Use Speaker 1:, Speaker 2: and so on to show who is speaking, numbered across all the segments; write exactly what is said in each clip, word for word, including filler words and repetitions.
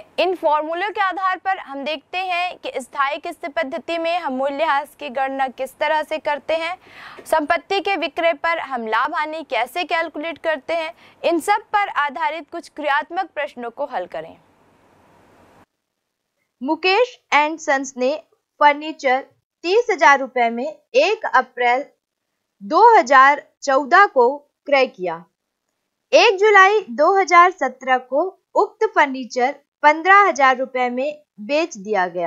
Speaker 1: इन फॉर्मूलों के आधार पर हम देखते हैं कि स्थायी किस्त पद्धति में हम मूल्यह्रास की गणना किस तरह से करते हैं, संपत्ति के विक्रय पर हम लाभ हानि कैसे कैलकुलेट करते हैं। इन सब पर आधारित कुछ क्रियात्मक प्रश्नों को हल करें।
Speaker 2: मुकेश एंड सन्स ने फर्नीचर तीस हजार रुपए में एक अप्रैल दो हज़ार चौदह को क्रय किया। एक जुलाई दो हज़ार सत्रह को उक्त फर्नीचर पंद्रह हजार रुपए में बेच दिया गया।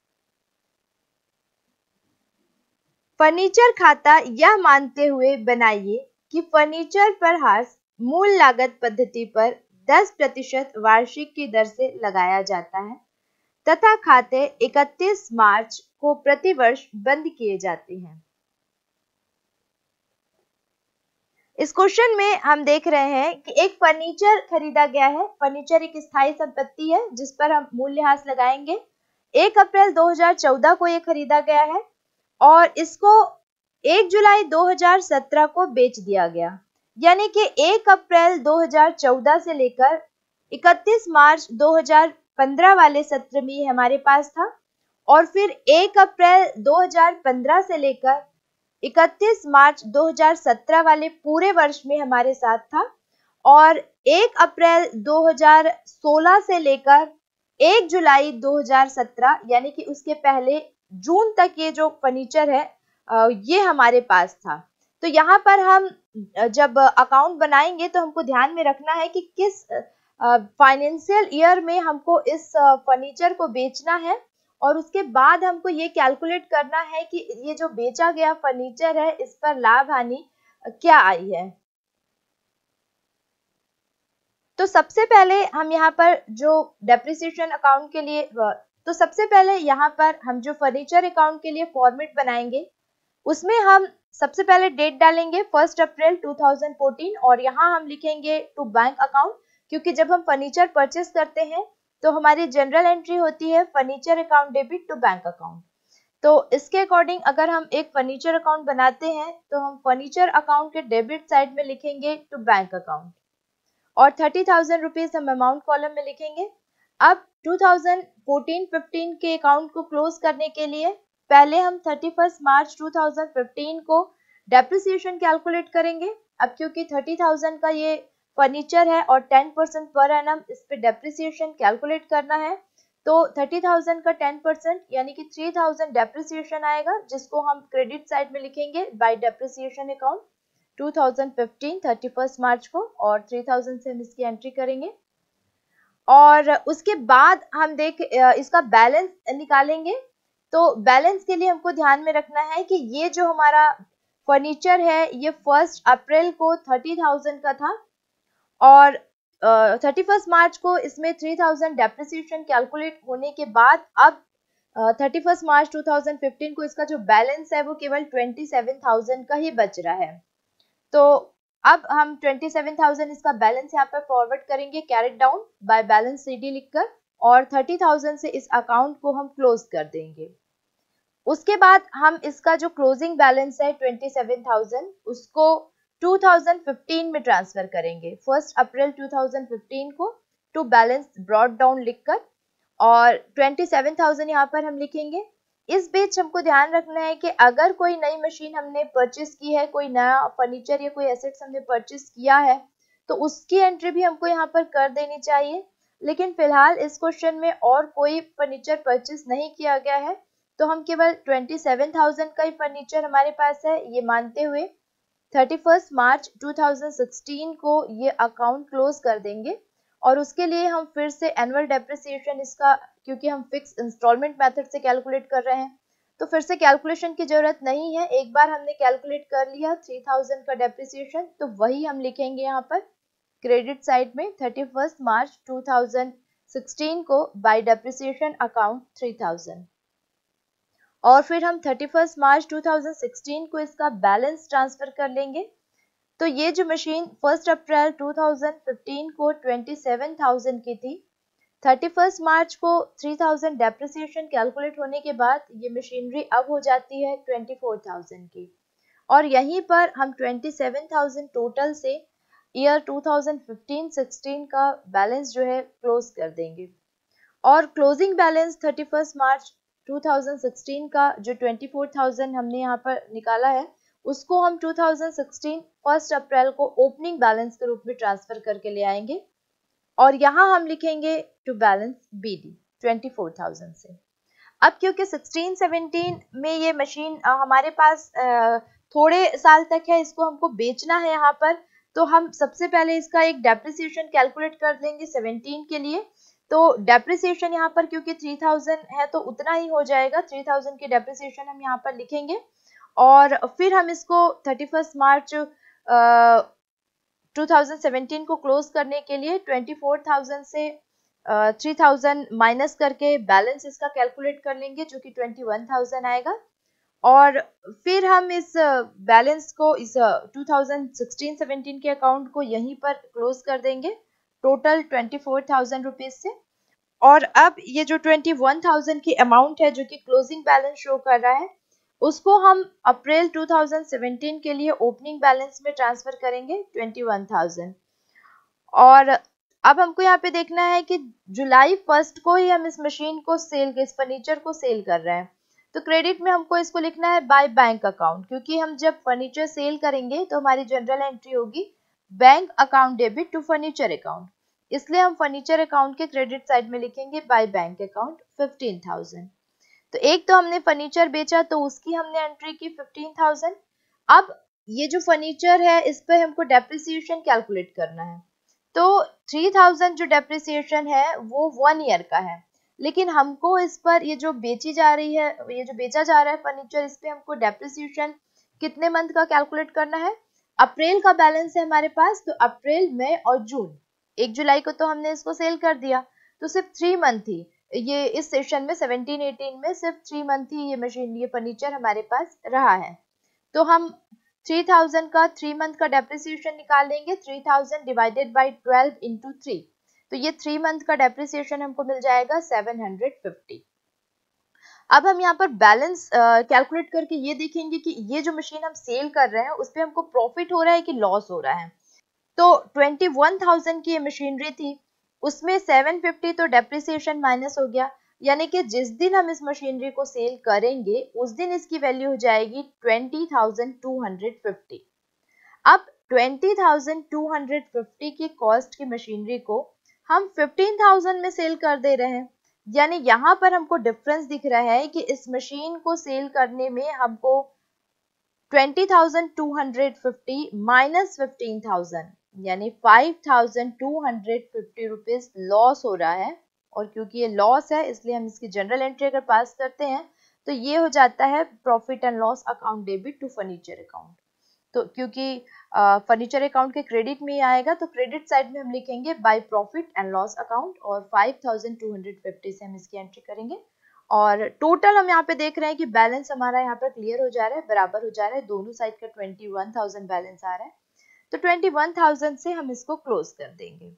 Speaker 2: फर्नीचर खाता यह मानते हुए बनाइए कि फर्नीचर पर हास मूल लागत पद्धति पर दस प्रतिशत वार्षिक की दर से लगाया जाता है तथा खाते इकतीस मार्च को प्रतिवर्ष बंद किए जाते हैं। इस क्वेश्चन में हम देख रहे हैं कि एक फर्नीचर खरीदा गया है। फर्नीचर एक स्थायी संपत्ति है जिस पर हम मूल्यह्रास लगाएंगे। एक अप्रैल दो हज़ार चौदह को ये खरीदा गया है और इसको एक जुलाई दो हज़ार सत्रह को बेच दिया गया। यानी कि एक अप्रैल दो हज़ार चौदह से लेकर इकतीस मार्च दो हज़ार पंद्रह वाले सत्र में हमारे पास था और फिर एक अप्रैल दो हज़ार पंद्रह से लेकर इकतीस मार्च दो हज़ार सत्रह वाले पूरे वर्ष में हमारे साथ था और एक अप्रैल दो हज़ार सोलह से लेकर एक जुलाई दो हज़ार सत्रह यानी कि उसके पहले जून तक ये जो फर्नीचर है ये हमारे पास था। तो यहाँ पर हम जब अकाउंट बनाएंगे तो हमको ध्यान में रखना है कि किस फाइनेंशियल ईयर में हमको इस फर्नीचर को बेचना है और उसके बाद हमको ये कैलकुलेट करना है कि ये जो बेचा गया फर्नीचर है इस पर लाभ हानि क्या आई है। तो सबसे पहले हम यहाँ पर जो डेप्रिसिएशन अकाउंट के लिए तो सबसे पहले यहाँ पर हम जो फर्नीचर अकाउंट के लिए फॉर्मेट बनाएंगे उसमें हम सबसे पहले डेट डालेंगे फर्स्ट अप्रैल दो हज़ार चौदह और यहाँ हम लिखेंगे टू बैंक अकाउंट, क्योंकि जब हम फर्नीचर परचेस करते हैं तो हमारी जनरल एंट्री होती है furniture account debit to bank account. तो इसके अकॉर्डिंग अगर हम एक फर्नीचर अकाउंट बनाते हैं तो हम फर्नीचर अकाउंट के डेबिट साइड में लिखेंगे टू बैंक अकाउंट और थर्टी थाउजेंड रुपीज हम अमाउंट कॉलम में लिखेंगे। अब दो हज़ार चौदह पंद्रह के अकाउंट को क्लोज करने के लिए पहले हम इकतीस मार्च दो हज़ार पंद्रह को डेप्रिसिएशन कैलकुलेट करेंगे। अब क्योंकि तीस हज़ार का ये फर्नीचर है और दस परसेंट पर एनम इस पे डेप्रिसिएशन कैलकुलेट करना है तो तीस हज़ार का दस परसेंट यानी कि तीन हज़ार डेप्रिसिएशन आएगा जिसको हम क्रेडिट साइड में लिखेंगे बाय डेप्रिसिएशन अकाउंट दो हज़ार पंद्रह इकतीस मार्च को और तीन हज़ार से हम इसकी एंट्री करेंगे और उसके बाद हम देख इसका बैलेंस निकालेंगे। तो बैलेंस के लिए हमको ध्यान में रखना है कि ये जो हमारा फर्नीचर है ये फर्स्ट अप्रैल को तीस हज़ार का था और इकतीस मार्च को इसमें तीन हज़ार डेप्रिसिएशन कैलकुलेट होने के बाद अब इकतीस मार्च दो हज़ार पंद्रह को इसका जो बैलेंस है वो केवल सत्ताईस हज़ार का ही बच रहा है। तो अब हम सत्ताईस हज़ार इसका बैलेंस यहाँ पर फॉरवर्ड करेंगे carried down by balance CD लिखकर और तीस हज़ार से इस अकाउंट को हम क्लोज कर देंगे। उसके बाद हम इसका जो क्लोजिंग बैलेंस है सत्ताईस हज़ार उसको दो हज़ार पंद्रह में ट्रांसफर करेंगे फर्स्ट अप्रैल दो हज़ार पंद्रह को टू बैलेंस ब्रॉड डाउन लिखकर और सत्ताईस हज़ार यहाँ पर हम लिखेंगे। इस बीच हमको ध्यान रखना है कि अगर कोई नई मशीन हमने परचेस की है, कोई नया फर्नीचर या कोई एसेट्स हमने परचेस किया है तो उसकी एंट्री भी हमको यहाँ पर कर देनी चाहिए। लेकिन फिलहाल इस क्वेश्चन में और कोई फर्नीचर परचेस नहीं किया गया है तो हम केवल सत्ताईस हज़ार का ही फर्नीचर हमारे पास है ये मानते हुए इकतीस मार्च दो हज़ार सोलह को ये अकाउंट क्लोज कर देंगे और उसके लिए हम फिर से एनुअल डेप्रिसिएशन इसका, क्योंकि हम फिक्स इंस्टॉलमेंट मेथड से कैलकुलेट कर रहे हैं तो फिर से कैलकुलेशन की जरूरत नहीं है। एक बार हमने कैलकुलेट कर लिया तीन हज़ार का डेप्रिसिएशन तो वही हम लिखेंगे यहाँ पर क्रेडिट साइड में इकतीस मार्च दो हज़ार सोलह को बाय डेप्रिसिएशन अकाउंट तीन हज़ार और फिर हम इकतीस मार्च दो हज़ार सोलह को इसका बैलेंस ट्रांसफर कर लेंगे। तो ये जो मशीन फर्स्ट अप्रैल दो हज़ार पंद्रह को सत्ताईस हज़ार की थी, इकतीस मार्च को तीन हज़ार डेप्रिसिएशन कैलकुलेट होने के बाद ये मशीनरी अब हो जाती है चौबीस हज़ार की और यहीं पर हम सत्ताईस हज़ार टोटल से ईयर दो हज़ार पंद्रह सोलह का बैलेंस जो है क्लोज कर देंगे। और closing balance thirty first March two thousand sixteen का जो ट्वेंटी फोर थाउजेंड हमने यहाँ पर निकाला है, उसको हम two thousand sixteen first April को ओपनिंग बैलेंस के रूप में ट्रांसफर करके ले आएंगे और यहाँ हम लिखेंगे to balance BD twenty four thousand से। अब क्योंकि सिक्सटीन सेवनटीन में ये मशीन हमारे पास थोड़े साल तक है, इसको हमको बेचना है यहाँ पर, तो हम सबसे पहले इसका एक डेप्रिसिएशन कैलकुलेट कर लेंगे सेवनटीन के लिए। तो डेप्रिसिएशन यहाँ पर क्योंकि थ्री थाउजेंड है तो उतना ही हो जाएगा, थ्री थाउजेंड की डेप्रिसिएशन हम यहाँ पर लिखेंगे और फिर हम इसको thirty first March two thousand seventeen को क्लोज करने के लिए ट्वेंटी फोर थाउजेंड से थ्री थाउजेंड माइनस करके बैलेंस इसका कैलकुलेट कर लेंगे जो कि ट्वेंटी वन थाउजेंड आएगा और फिर हम इस बैलेंस को इस टू थाउजेंड सिक्सटीन सेवनटीन के अकाउंट को यहीं पर क्लोज कर देंगे total twenty four thousand rupees से। और अब ये जो ट्वेंटी वन थाउजेंड की अमाउंट है जो कि क्लोजिंग बैलेंस शो कर रहा है, उसको हम अप्रैल टू थाउजेंड सेवनटीन के लिए ओपनिंग बैलेंस में ट्रांसफर करेंगे ट्वेंटी वन थाउजेंड। और अब हमको यहाँ पे देखना है कि जुलाई फर्स्ट को ही हम इस मशीन को सेल इस फर्नीचर को सेल कर रहे हैं, तो क्रेडिट में हमको इसको लिखना है बाय बैंक अकाउंट, क्योंकि हम जब फर्नीचर सेल करेंगे तो हमारी जनरल एंट्री होगी bank account debit to furniture account, इसलिए हम फर्नीचर अकाउंट के क्रेडिट साइड में लिखेंगे by bank account fifteen thousand. तो एक तो हमने फर्नीचर बेचा तो उसकी हमने एंट्री की फिफ्टीन थाउजेंड। अब ये जो फर्नीचर है इस पर हमको डेप्रिसिएशन कैलकुलेट करना है, तो थ्री थाउजेंड जो डेप्रिसिएशन है वो वन ईयर का है, लेकिन हमको इस पर ये जो बेची जा रही है ये जो बेचा जा रहा है फर्नीचर, इस पे हमको डेप्रिसिएशन कितने मंथ का कैलकुलेट करना है। अप्रैल का बैलेंस है हमारे पास, तो अप्रैल मई और जून, एक जुलाई को तो हमने इसको सेल कर दिया तो सिर्फ थ्री मंथ ही ये इस सेशन में सेवनटीन एटीन में सिर्फ थ्री मंथ ही ये मशीन ये फर्नीचर हमारे पास रहा है, तो हम थ्री थाउजेंड का थ्री मंथ का डेप्रिसिएशन निकाल लेंगे, three thousand divided by twelve into three, तो ये थ्री मंथ का डेप्रिसिएशन हमको मिल जाएगा सेवन हंड्रेड फिफ्टी। अब हम यहाँ पर बैलेंस कैलकुलेट करके ये देखेंगे कि ये जो मशीन हम सेल कर रहे हैं उस पर हमको प्रॉफिट हो रहा है कि लॉस हो रहा है। तो ट्वेंटी वन थाउजेंड की ये मशीनरी थी, उसमें सेवन फिफ्टी तो डेप्रिसिएशन माइनस हो गया, यानी कि जिस दिन हम इस मशीनरी को सेल करेंगे उस दिन इसकी वैल्यू हो जाएगी twenty thousand two hundred fifty. अब twenty thousand two hundred fifty की कॉस्ट की मशीनरी को हम फिफ्टीन थाउजेंड में सेल कर दे रहे हैं, यानी यहाँ पर हमको डिफरेंस दिख रहा है कि इस मशीन को सेल करने में हमको twenty thousand two hundred fifty minus fifteen thousand यानी five thousand two hundred fifty rupees loss हो रहा है। और क्योंकि ये लॉस है इसलिए हम इसकी जनरल एंट्री अगर पास करते हैं तो ये हो जाता है profit and loss account debit to furniture account. तो क्योंकि फर्नीचर अकाउंट के क्रेडिट में ही आएगा तो क्रेडिट साइड में हम लिखेंगे by profit and loss account और five thousand two hundred fifty से हम इसकी एंट्री करेंगे। और टोटल हम यहाँ पे देख रहे हैं कि बैलेंस हमारा यहाँ पर क्लियर हो जा रहा है, बराबर हो जा रहा है, दोनों साइड का ट्वेंटी वन थाउजेंड बैलेंस आ रहा है, तो ट्वेंटी वन थाउजेंड से हम इसको क्लोज कर देंगे।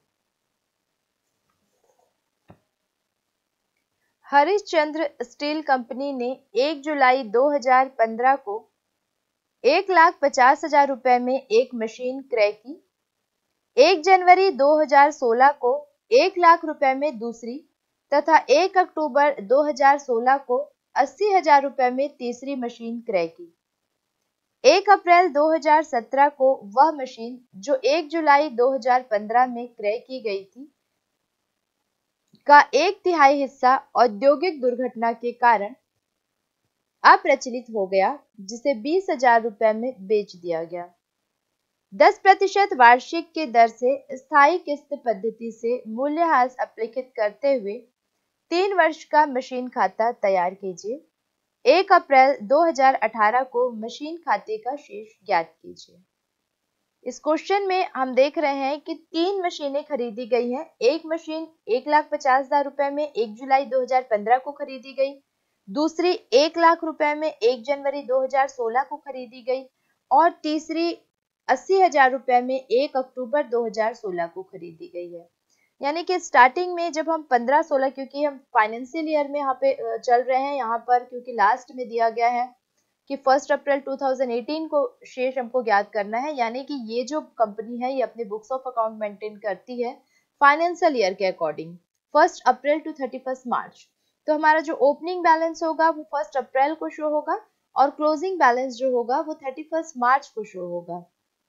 Speaker 2: हरिश्चंद्र स्टील कंपनी ने एक जुलाई दो हज़ार पंद्रह को एक लाख पचास हजार रुपए में एक मशीन क्रय की, एक जनवरी दो हज़ार सोलह को एक लाख रुपए में दूसरी तथा एक अक्टूबर दो हज़ार सोलह को अस्सी हजार रुपए में तीसरी मशीन क्रय की। एक अप्रैल दो हज़ार सत्रह को वह मशीन जो एक जुलाई दो हज़ार पंद्रह में क्रय की गई थी का एक तिहाई हिस्सा औद्योगिक दुर्घटना के कारण अप्रचलित हो गया, जिसे बीस हजार रुपए में बेच दिया गया। दस प्रतिशत वार्षिक के दर से स्थायी किस्त पद्धति से मूल्यह्रास अपेक्षित करते हुए तीन वर्ष का मशीन खाता तैयार कीजिए। एक अप्रैल दो हज़ार अठारह को मशीन खाते का शेष ज्ञात कीजिए। इस क्वेश्चन में हम देख रहे हैं कि तीन मशीनें खरीदी गई हैं। एक मशीन एक लाख पचास हजार रुपए में एक जुलाई दो हज़ार पंद्रह को खरीदी गई, दूसरी एक लाख रुपए में एक जनवरी दो हज़ार सोलह को खरीदी गई और तीसरी अस्सी हजार रुपए में एक अक्टूबर दो हज़ार सोलह को खरीदी गई है। यानी कि स्टार्टिंग में जब हम पंद्रह सोलह, क्योंकि हम फाइनेंशियल ईयर में यहाँ पे चल रहे हैं, यहाँ पर क्योंकि लास्ट में दिया गया है कि फर्स्ट अप्रैल दो हज़ार अठारह को शेष हमको ज्ञात करना है, यानी कि ये जो कंपनी है ये अपने बुक्स ऑफ अकाउंट मेंटेन करती है फाइनेंशियल ईयर के according. First April to thirty first March. तो हमारा जो ओपनिंग बैलेंस होगा वो फर्स्ट अप्रैल को शो होगा और क्लोजिंग बैलेंस जो होगा वो थर्टी फर्स्ट मार्च को शो होगा।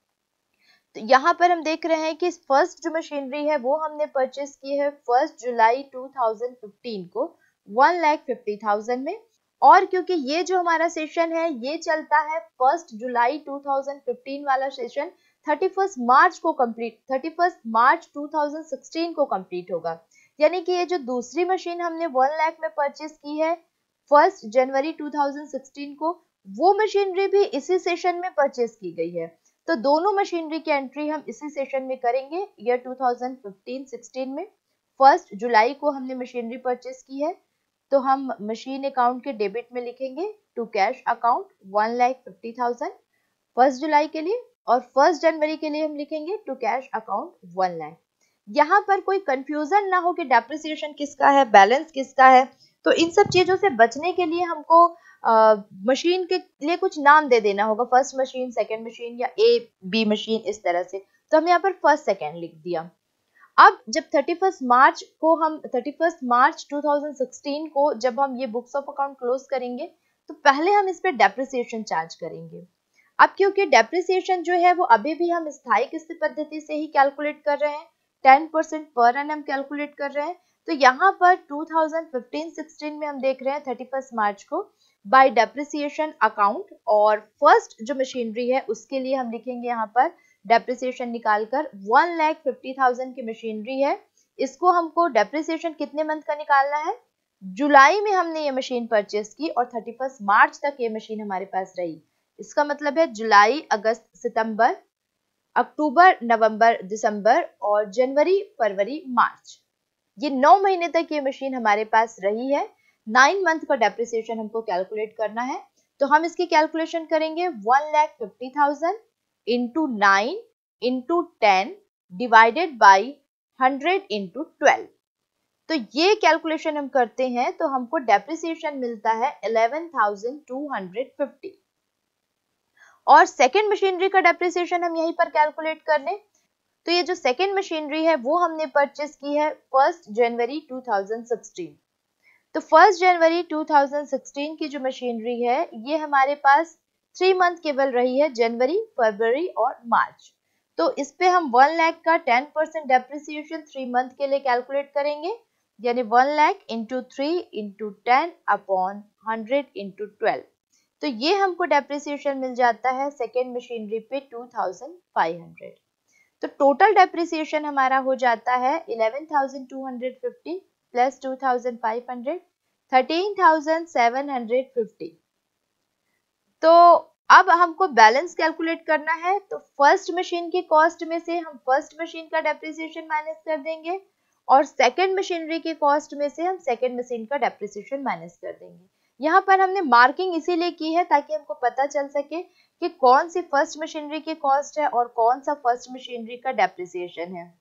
Speaker 2: तो यहाँ पर हम देख रहे हैं कि फर्स्ट जो मशीनरी है वो हमने परचेस की है first July two thousand fifteen को वन लाख फिफ्टी थाउजेंड में, और क्योंकि ये जो हमारा सेशन है ये चलता है first July two thousand fifteen वाला सेशन थर्टी फर्स्ट मार्च को complete thirty first March two thousand sixteen को कंप्लीट होगा। यानी कि ये जो दूसरी मशीन हमने वन लाख में परचेस की है first January two thousand sixteen को, वो मशीनरी भी इसी सेशन में परचेस की गई है। तो दोनों मशीनरी की एंट्री हम इसी सेशन में करेंगे। Year two thousand fifteen sixteen में फर्स्ट जुलाई को हमने मशीनरी परचेस की है, तो हम मशीन अकाउंट के डेबिट में लिखेंगे to cash account one lakh fifty thousand first July के लिए, और फर्स्ट जनवरी के लिए हम लिखेंगे to cash account one lakh. यहाँ पर कोई कंफ्यूजन ना हो कि डेप्रिसिएशन किसका है, बैलेंस किसका है। तो इन सब चीजों से बचने के लिए हमको मशीन uh, के लिए कुछ नाम दे देना होगा, फर्स्ट मशीन, सेकंड मशीन या ए बी मशीन, इस तरह से। तो हम यहाँ पर फर्स्ट सेकंड लिख दिया। अब जब थर्टी फर्स्ट मार्च को हम thirty first March two thousand sixteen को जब हम ये बुक्स ऑफ अकाउंट क्लोज करेंगे तो पहले हम इस पे डेप्रिसिएशन चार्ज करेंगे। अब क्योंकि डेप्रिसिएशन जो है वो अभी भी हम स्थायी किस्त पद्धति से ही कैलकुलेट कर रहे हैं, टेन परसेंट पर एनम कैलकुलेट कर रहे हैं, तो यहाँ पर टू थाउजेंड फिफ्टीन सिक्सटीन में हम देख रहे हैं थर्टी फर्स्ट मार्च को बाय डेप्रिसिएशन अकाउंट, और फर्स्ट जो मशीनरी है उसके लिए हम लिखेंगे यहाँ पर डेप्रिसिएशन निकालकर वन लाख फिफ्टी थाउजेंड की मशीनरी है, इसको हमको डेप्रिसिएशन कितने मंथ का निकालना है, जुलाई में हमने ये मशीन परचेस की और थर्टी फर्स्ट मार्च तक ये मशीन हमारे पास रही। इसका मतलब है जुलाई, अगस्त, सितंबर, अक्टूबर, नवंबर, दिसंबर और जनवरी, फरवरी, मार्च, ये नौ महीने तक ये मशीन हमारे पास रही है। नाइन मंथ का डेप्रिसिएशन हमको कैलकुलेट करना है, तो हम इसकी कैलकुलेशन करेंगे one lakh fifty thousand into nine into ten divided by hundred into twelve. तो ये कैलकुलेशन हम करते हैं तो हमको डेप्रिसिएशन मिलता है eleven thousand two hundred fifty, और सेकेंड मशीनरी का डेप्रिसिएशन हम यहीं पर कैलकुलेट कर लें। तो ये जो सेकेंड मशीनरी है वो हमने परचेस की है first January two thousand sixteen. तो first January two thousand sixteen की जो मशीनरी है ये हमारे पास थ्री मंथ केवल रही है, जनवरी, फरवरी और मार्च। तो इस पे हम वन लाख का ten percent depreciation three month के लिए कैलकुलेट करेंगे, यानी one lakh into three into ten upon hundred into twelve. तो ये हमको डेप्रिसिएशन मिल जाता है सेकेंड मशीनरी पे टू थाउजेंड फाइव हंड्रेड। तो टोटल डेप्रिसिएशन हमारा हो जाता है eleven thousand two hundred fifty plus two thousand five hundred, thirteen thousand seven hundred fifty. तो अब हमको बैलेंस कैलकुलेट करना है, तो फर्स्ट मशीन की कॉस्ट में से हम फर्स्ट मशीन का डेप्रिसिएशन माइनस कर देंगे और सेकंड मशीनरी की कॉस्ट में से हम सेकंड मशीन का डेप्रिसिएशन माइनस कर देंगे। यहाँ पर हमने मार्किंग इसीलिए की है ताकि हमको पता चल सके कि कौन सी फर्स्ट मशीनरी की कॉस्ट है और कौन सा फर्स्ट मशीनरी का डेप्रिसिएशन है।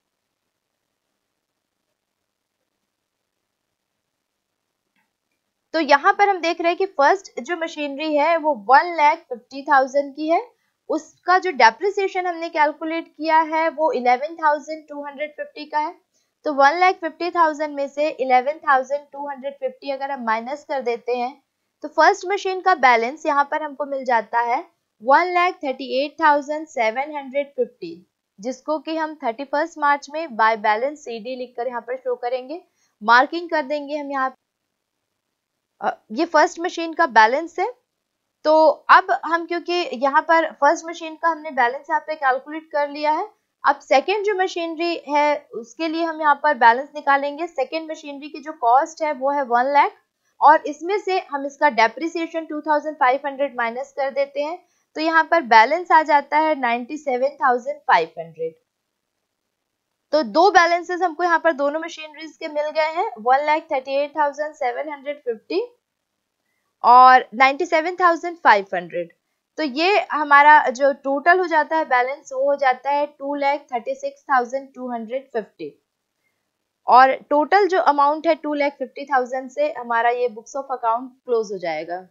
Speaker 2: तो यहाँ पर हम देख रहे हैं कि फर्स्ट जो मशीनरी है वो वन लाख फिफ्टी थाउजेंड की है, उसका जो डेप्रिसिएशन हमने कैलकुलेट किया है वो eleven thousand two hundred fifty का है। तो वन लाख फिफ्टी थाउजेंड में से eleven thousand two hundred fifty अगर हम माइनस कर देते हैं तो फर्स्ट मशीन का बैलेंस यहाँ पर हमको मिल जाता है one lakh thirty eight thousand seven hundred fifty, जिसको कि हम थर्टी फर्स्ट मार्च में बाय बैलेंस सी डी लिखकर यहाँ पर शो करेंगे, मार्किंग कर देंगे हम यहाँ। ये फर्स्ट मशीन का बैलेंस है। तो अब हम क्योंकि यहाँ पर फर्स्ट मशीन का हमने बैलेंस यहाँ पे कैलकुलेट कर लिया है, अब सेकेंड जो मशीनरी है उसके लिए हम यहाँ पर बैलेंस निकालेंगे। सेकेंड मशीनरी की जो कॉस्ट है वो है वन लाख और इसमें से हम इसका depreciation two thousand five hundred minus कर देते हैं, तो यहाँ पर बैलेंस आ जाता है ninety seven thousand five hundred. तो दो बैलेंसेस हमको यहाँ पर दोनों मशीनरीज के मिल गए हैं, one lakh thirty eight thousand seven hundred fifty और ninety seven thousand five hundred. तो ये हमारा जो टोटल हो जाता है बैलेंस वो हो जाता है two lakh thirty six thousand two hundred fifty, और टोटल जो अमाउंट है टू लाख फिफ्टी थाउजेंड से हमारा ये बुक्स ऑफ अकाउंट क्लोज हो जाएगा।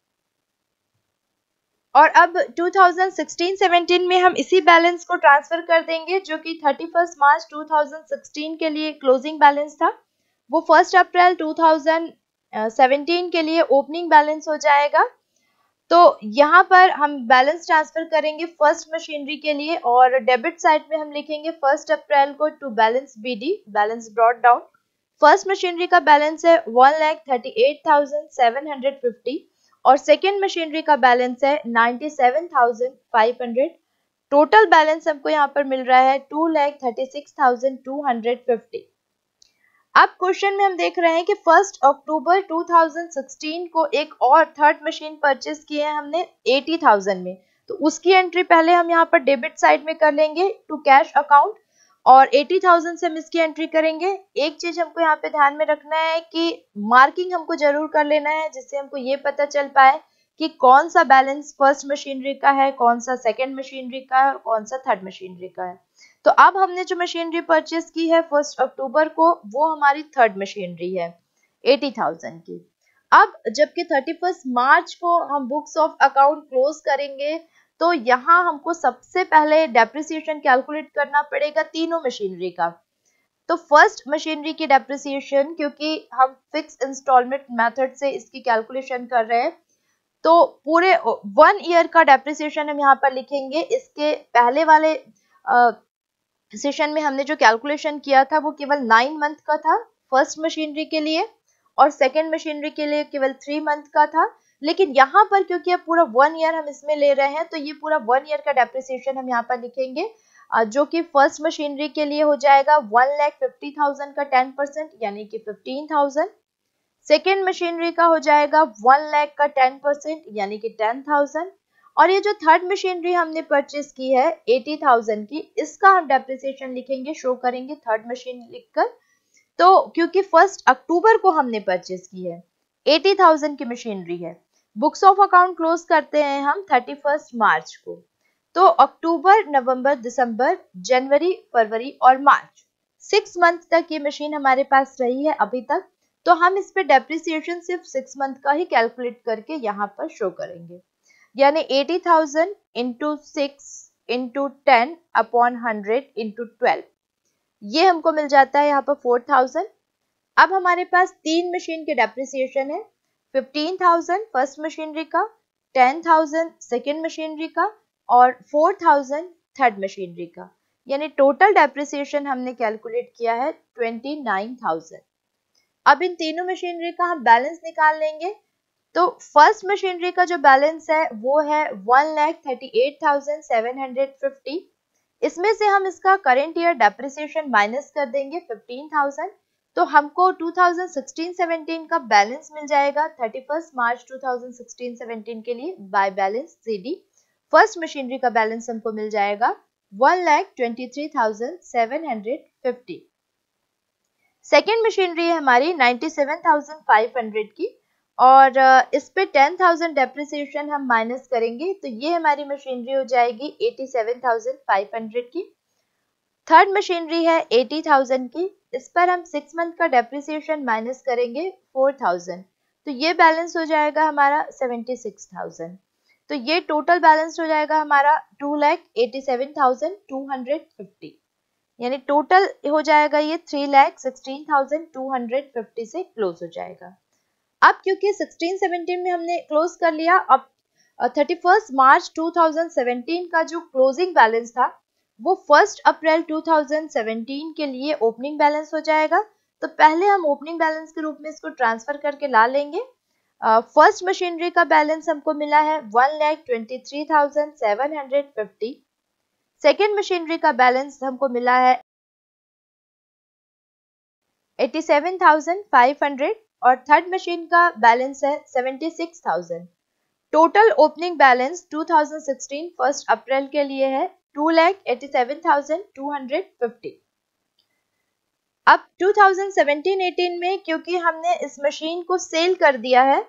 Speaker 2: और अब टू थाउजेंड सिक्सटीन सेवेंटीन में हम इसी बैलेंस को ट्रांसफर कर देंगे जो कि thirty first March two thousand sixteen के लिए क्लोजिंग बैलेंस था। वो first April two thousand seventeen के लिए ओपनिंग बैलेंस हो जाएगा। तो यहाँ पर हम बैलेंस ट्रांसफर करेंगे फर्स्ट मशीनरी के लिए और डेबिट साइड में हम लिखेंगे फर्स्ट अप्रैल को to balance BD, balance brought down. First machinery का बैलेंस है one lakh thirty eight thousand seven hundred fifty और सेकेंड मशीनरी का बैलेंस है ninety seven thousand five hundred. Total balance हमको यहाँ पर मिल रहा है two lakh thirty six thousand two hundred fifty. अब क्वेश्चन में हम देख रहे हैं कि first October two thousand sixteen को एक और थर्ड मशीन परचेस किए हैं हमने अस्सी हज़ार में, तो उसकी एंट्री पहले हम यहाँ पर डेबिट साइड में कर लेंगे टू कैश अकाउंट और अस्सी हज़ार से हम इसकी एंट्री करेंगे। एक चीज हमको यहाँ पे ध्यान में रखना है कि मार्किंग हमको जरूर कर लेना है जिससे हमको ये पता चल पाए कि कौन सा बैलेंस फर्स्ट मशीनरी का है, कौन सा सेकेंड मशीनरी का है और कौन सा थर्ड मशीनरी का है। तो अब हमने जो मशीनरी परचेस की है फर्स्ट अक्टूबर को वो हमारी थर्ड मशीनरी है अस्सी हज़ार की। अब जबकि थर्टी फर्स्ट मार्च को हम बुक्स ऑफ अकाउंट क्लोज करेंगे तो यहाँ हमको सबसे पहले डेप्रिसिएशन कैलकुलेट करना पड़ेगा तीनों मशीनरी का। तो फर्स्ट मशीनरी की डेप्रिसिएशन, क्योंकि हम फिक्स इंस्टॉलमेंट मेथड से इसकी कैलकुलेशन कर रहे हैं, तो पूरे वन ईयर का डेप्रिसिएशन हम यहाँ पर लिखेंगे। इसके पहले वाले सेशन में हमने जो कैलकुलेशन किया था वो केवल नाइन मंथ का था फर्स्ट मशीनरी के लिए और सेकेंड मशीनरी के लिए केवल थ्री मंथ का था। लेकिन यहाँ पर क्योंकि अब पूरा वन ईयर हम इसमें ले रहे हैं तो ये पूरा वन ईयर का डेप्रिसिएशन हम यहाँ पर लिखेंगे, जो कि फर्स्ट मशीनरी के लिए हो जाएगा वन लैख फिफ्टी थाउजेंड का टेन परसेंट यानी कि फिफ्टीन थाउजेंड। सेकेंड मशीनरी का हो जाएगा वन लैख का टेन परसेंट यानी कि टेन थाउजेंड। और ये जो थर्ड मशीनरी हमने परचेस की है अस्सी हज़ार की, इसका हम डेप्रिसिएशन लिखेंगे, शो करेंगे थर्ड मशीन लिखकर। तो क्योंकि फर्स्ट अक्टूबर को हमने परचेस की है, अस्सी हज़ार की मशीनरी है, बुक्स ऑफ अकाउंट क्लोज करते हैं हम थर्टी फर्स्ट मार्च को। तो अक्टूबर, नवंबर, दिसंबर, जनवरी, फरवरी और मार्च, सिक्स मंथ तक ये मशीन हमारे पास रही है अभी तक। तो हम इस पे डेप्रिसिएशन सिर्फ सिक्स मंथ का ही कैलकुलेट करके यहाँ पर शो करेंगे, यानी अस्सी हज़ार into six into ten upon hundred into twelve, ये हमको मिल जाता है यहाँ पर फोर थाउजेंड। अब हमारे पास तीन मशीन के डेप्रिसिएशन है, फिफ्टीन थाउजेंड फर्स्ट मशीनरी का, टेन थाउजेंड सेकेंड मशीनरी का और फोर थाउजेंड थर्ड मशीनरी का, यानी टोटल डेप्रिसिएशन हमने कैलकुलेट किया है ट्वेंटी नाइन थाउजेंड। अब इन तीनों मशीनरी का हम बैलेंस निकाल लेंगे। तो फर्स्ट मशीनरी का जो बैलेंस है वो है one lakh thirty eight thousand seven hundred fifty. इसमें से हम इसका करेंट ईयर डेप्रिसिएशन माइनस कर देंगे फिफ्टीन थाउजेंड, तो हमको टू थाउजेंड सिक्सटीन सेवेंटीन का बैलेंस मिल जाएगा thirty first March two thousand sixteen seventeen के लिए by balance CD. First machinery का बैलेंस हमको मिल जाएगा one lakh twenty three thousand seven hundred fifty. Second machinery है हमारी ninety seven thousand five hundred की और इस पे टेन थाउजेंड डेप्रिसिएशन हम माइनस करेंगे, तो ये हमारी मशीनरी हो जाएगी eighty seven thousand five hundred की। थर्ड मशीनरी है अस्सी थाउजेंड की, इस पर हम सिक्स मंथ का डेप्रिसिएशन माइनस करेंगे फोर थाउजेंड, तो ये बैलेंस हो जाएगा हमारा सेवेंटी सिक्स थाउजेंड। तो ये टोटल बैलेंस हो जाएगा हमारा two lakh eighty seven thousand two hundred fifty, यानी टोटल हो जाएगा ये three lakh sixteen thousand two hundred fifty से क्लोज हो जाएगा। अब क्योंकि सिक्सटीन सेवेंटीन में हमने क्लोज कर लिया, अब thirty first March two thousand seventeen का जो क्लोजिंग बैलेंस था वो first April two thousand seventeen के लिए ओपनिंग बैलेंस हो जाएगा। तो पहले हम ओपनिंग बैलेंस के रूप में इसको ट्रांसफर करके ला लेंगे। फर्स्ट uh, मशीनरी का बैलेंस हमको मिला है one lakh twenty three thousand seven hundred fifty. Second machinery का बैलेंस हमको मिला है eighty seven thousand five hundred और थर्ड मशीन का बैलेंस है seventy six thousand. Total opening balance two thousand sixteen first April के लिए है two lakh eighty seven thousand two hundred fifty. अब टू थाउजेंड सेवेंटीन एटीन में क्योंकि हमने इस मशीन को सेल कर दिया है,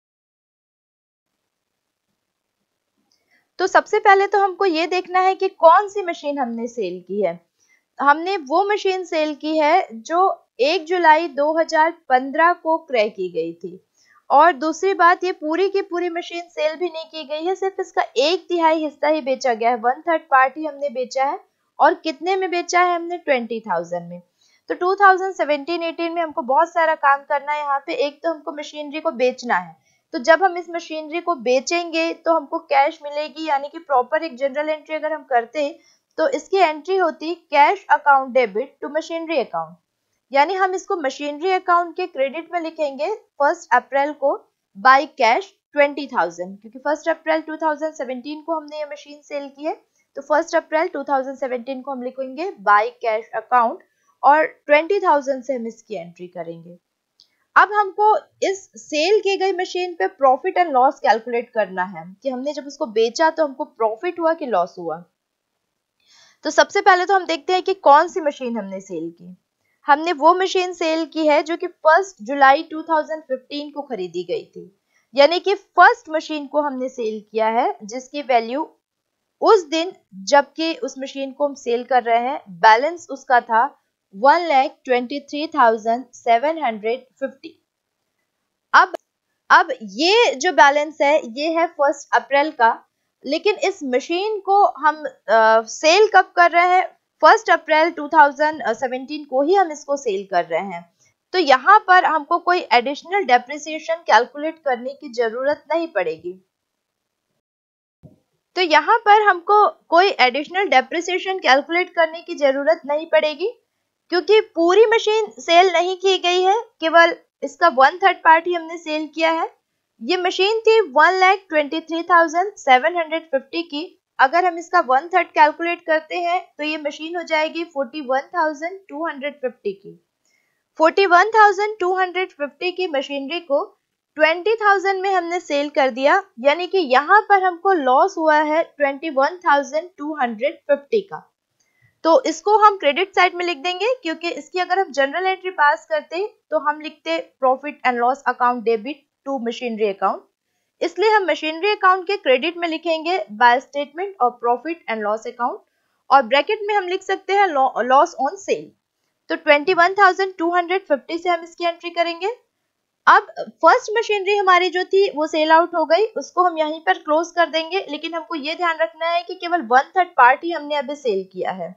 Speaker 2: तो सबसे पहले तो हमको ये देखना है कि कौन सी मशीन हमने सेल की है। हमने वो मशीन सेल की है जो एक जुलाई दो हज़ार पंद्रह को क्रय की गई थी, और दूसरी बात ये पूरी की पूरी मशीन सेल भी नहीं की गई है, सिर्फ इसका एक तिहाई हिस्सा ही बेचा गया है, वन थर्ड पार्ट ही हमने बेचा है। और कितने में बेचा है हमने? ट्वेंटी थाउजेंड में। तो टू थाउजेंड सेवेंटीन एटीन में हमको बहुत सारा काम करना है यहाँ पे। एक तो हमको मशीनरी को बेचना है, तो जब हम इस मशीनरी को बेचेंगे तो हमको कैश मिलेगी, यानी कि प्रॉपर एक जनरल एंट्री अगर हम करते तो इसकी एंट्री होती cash account debit to machinery account, यानी हम इसको मशीनरी अकाउंट के क्रेडिट में लिखेंगे फर्स्ट अप्रैल को बाय कैश ट्वेंटी थाउजेंड, क्योंकि first April two thousand seventeen को हमने ये मशीन सेल की है, तो first April two thousand seventeen को हम लिखेंगे बाय कैश अकाउंट और ट्वेंटी थाउजेंड से हम इसकी एंट्री करेंगे। अब हमको इस सेल की गई मशीन पे प्रॉफिट एंड लॉस कैलकुलेट करना है कि हमने जब उसको बेचा तो हमको प्रॉफिट हुआ कि लॉस हुआ। तो सबसे पहले तो हम देखते हैं कि कौन सी मशीन हमने सेल की। हमने वो मशीन सेल की है जो कि first July two thousand fifteen को खरीदी गई थी, यानी कि फर्स्ट मशीन को हमने सेल किया है जिसकी वैल्यू उस दिन जबकि उस मशीन को हम सेल कर रहे हैं बैलेंस उसका था one lakh twenty three thousand seven hundred fifty. अब अब ये जो बैलेंस है ये है फर्स्ट अप्रैल का, लेकिन इस मशीन को हम आ, सेल कब कर रहे हैं? First April two thousand seventeen को ही हम इसको सेल कर रहे हैं। तो यहाँ पर हमको कोई एडिशनल डेप्रिसिएशन कैलकुलेट करने की जरूरत नहीं पड़ेगी। तो यहाँ पर हमको कोई एडिशनल डेप्रिसिएशन कैलकुलेट करने की जरूरत नहीं पड़ेगी क्योंकि पूरी मशीन सेल नहीं की गई है, केवल इसका वन थर्ड पार्ट ही हमने सेल किया है। ये मशीन थी one lakh twenty three thousand seven hundred fifty की। अगर हम इसका वन थर्ड कैलकुलेट करते हैं तो ये मशीन हो जाएगी forty one thousand two hundred fifty की। Forty one thousand two hundred fifty की मशीनरी को ट्वेंटी थाउजेंड में हमने सेल कर दिया, यानी कि यहाँ पर हमको लॉस हुआ है twenty one thousand two hundred fifty का। तो इसको हम क्रेडिट साइड में लिख देंगे क्योंकि इसकी अगर हम जनरल एंट्री पास करते तो हम लिखते profit and loss account debit to machinery account, इसलिए हम मशीनरी अकाउंट के क्रेडिट में लिखेंगे बाय स्टेटमेंट और प्रॉफिट एंड लॉस अकाउंट, और ब्रैकेट में हम लिख सकते हैं लॉस ऑन सेल। तो twenty one thousand two hundred fifty से हम इसकी एंट्री करेंगे। अब फर्स्ट मशीनरी हमारी जो थी वो सेल आउट हो गई, उसको हम यहीं पर क्लोज कर देंगे, लेकिन हमको ये ध्यान रखना है कि केवल वन थर्ड पार्ट ही हमने अभी सेल किया है।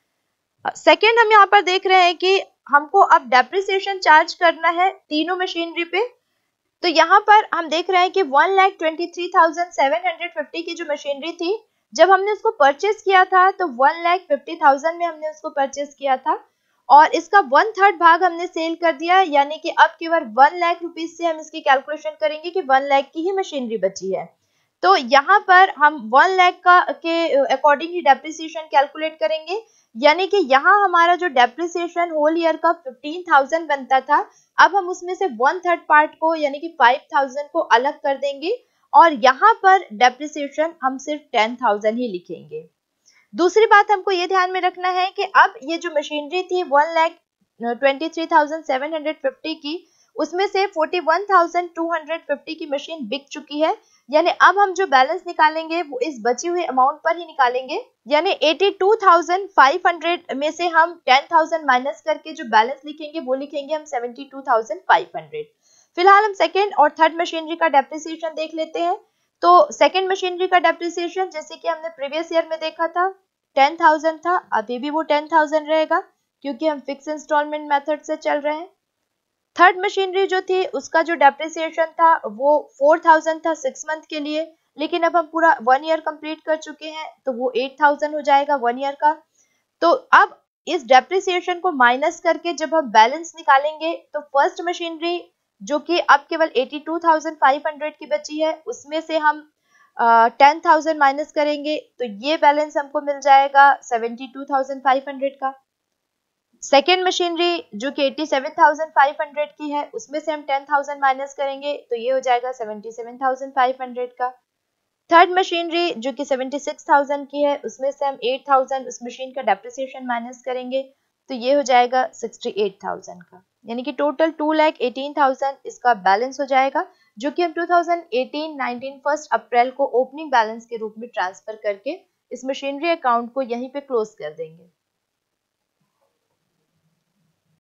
Speaker 2: सेकेंड हम यहाँ पर देख रहे हैं कि हमको अब डेप्रिसिएशन चार्ज करना है तीनों मशीनरी पे। तो यहाँ पर हम देख रहे हैं कि one lakh twenty three thousand seven hundred fifty की जो मशीनरी थी, जब हमने उसको परचेस किया था तो वन लैख फिफ्टी थाउजेंड में हमने उसको परचेस किया था और इसका वन थर्ड भाग हमने सेल कर दिया, यानी कि अब केवल वन लाख रुपीज से हम इसकी कैलकुलेशन करेंगे कि वन लाख की ही मशीनरी बची है। तो यहाँ पर हम वन लाख का के अकॉर्डिंग ही डेप्रिसिएशन कैलकुलेट करेंगे, यानी कि यहाँ हमारा जो डेप्रिसिएशन होल ईयर का फिफ्टीन थाउजेंड बनता था, अब हम उसमें से वन थर्ड पार्ट को यानी कि फाइव थाउजेंड को अलग कर देंगे और यहाँ पर डेप्रिसिएशन हम सिर्फ टेन थाउजेंड ही लिखेंगे। दूसरी बात हमको ये ध्यान में रखना है कि अब ये जो मशीनरी थी one lakh twenty three thousand seven hundred fifty की, उसमें से forty one thousand two hundred fifty की मशीन बिक चुकी है, यानी अब हम जो बैलेंस निकालेंगे वो इस बची हुई अमाउंट पर ही निकालेंगे, यानी eighty two thousand five hundred में से हम टेन थाउजेंड माइनस करके जो बैलेंस लिखेंगे वो लिखेंगे हम seventy two thousand five hundred. फिलहाल हम सेकेंड और थर्ड मशीनरी का डेप्रिसिएशन देख लेते हैं। तो सेकेंड मशीनरी का डेप्रिसिएशन जैसे कि हमने प्रीवियस ईयर में देखा था टेन थाउजेंड था, अभी भी वो टेन थाउजेंड रहेगा क्योंकि हम फिक्स इंस्टॉलमेंट मेथड से चल रहे हैं। थर्ड मशीनरी जो थी उसका जो डेप्रिसिएशन था वो फोर थाउजेंड था सिक्स मंथ के लिए, लेकिन अब हम पूरा वन ईयर कंप्लीट कर चुके हैं तो वो एट थाउजेंड हो जाएगा वन ईयर का। तो अब इस डेप्रिसिएशन को माइनस करके जब हम बैलेंस निकालेंगे तो फर्स्ट मशीनरी जो कि अब केवल eighty two thousand five hundred की बची है उसमें से हम टेन थाउजेंड माइनस करेंगे तो ये बैलेंस हमको मिल जाएगा seventy two thousand five hundred का। सेकेंड मशीनरी जो कि eighty seven thousand five hundred की है उसमें से हम टेन थाउजेंड माइनस करेंगे तो ये हो जाएगा seventy seven thousand five hundred का। थर्ड मशीनरी जो कि सेवेंटी सिक्स थाउजेंड की है उसमें से हम एट थाउजेंड उस मशीन का डेप्रिसिएशन माइनस करेंगे तो ये हो जाएगा सिक्सटी एट थाउजेंड का, यानी कि total two lakh eighteen thousand इसका बैलेंस हो जाएगा, जो कि हम two thousand eighteen nineteen first April को ओपनिंग बैलेंस के रूप में ट्रांसफर करके इस मशीनरी अकाउंट को यहीं पे क्लोज कर देंगे।